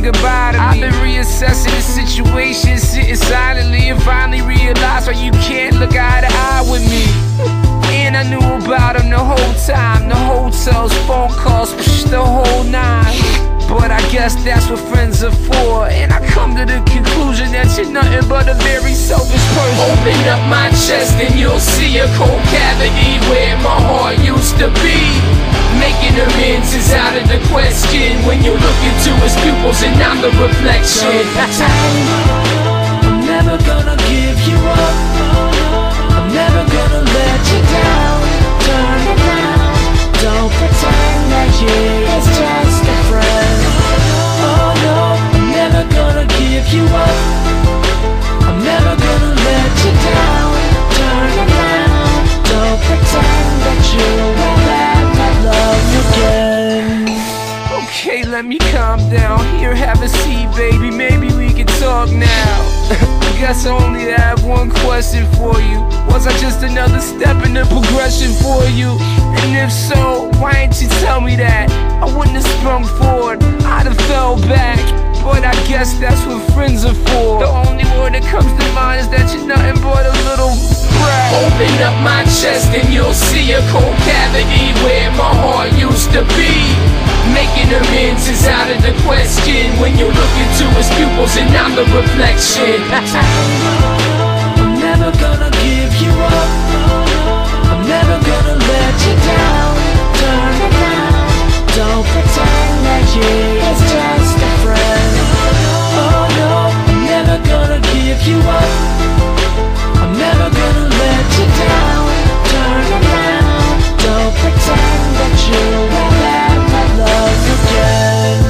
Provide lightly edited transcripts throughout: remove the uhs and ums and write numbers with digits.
goodbye to me. I've been reassessing the situation, sitting silently, and finally realized why you can't look eye to eye with me. And I knew about him the whole time, the hotels, phone calls, the whole nine. But I guess that's what friends are for. And I come to the conclusion that you're nothing but a very selfish person. Open up my chest and you'll see a cold cavity where my heart used to be. Making amends is out of the question when you look into his pupils and I'm the reflection. I'm never gonna give you up. I'm never gonna let you down. Turn around. Don't pretend that you're just a friend. Oh no, I'm never gonna give you up. I'm never gonna let you down. Turn around. Don't pretend that you will ever love again. Okay, let me calm down. Here, have a seat, baby. Maybe we can talk now. I guess I only have one question for you. Was I just another step in the progression for you? And if so, why didn't you tell me that? I wouldn't have sprung forward, I'd have fell back. But I guess that's what friends are for. The only word that comes to mind is that you're nothing but a little brat. Open up my chest and you'll see a cold cavity where my heart used to be. Making amends is out of the question when you look into his pupils and I'm the reflection. I'm never gonna give you up. I'm never gonna let you down. Turn around. Don't pretend that you're just a friend. Oh no, I'm never gonna give you up. I'm never gonna let you down. Turn around. Don't pretend that you will ever love again.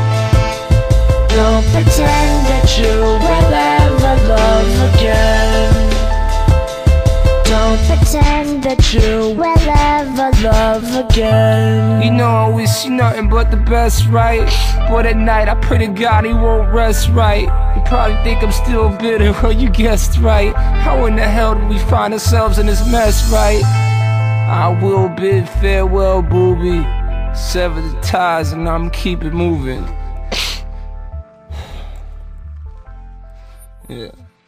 Don't pretend that you will ever love again. Don't pretend that you will ever love again. You know I wish you nothing but the best, right? But at night I pray to God he won't rest right. You probably think I'm still bitter, well you guessed right. How in the hell did we find ourselves in this mess, right? I will bid farewell, booby. Sever the ties and I'm keep it moving. Yeah.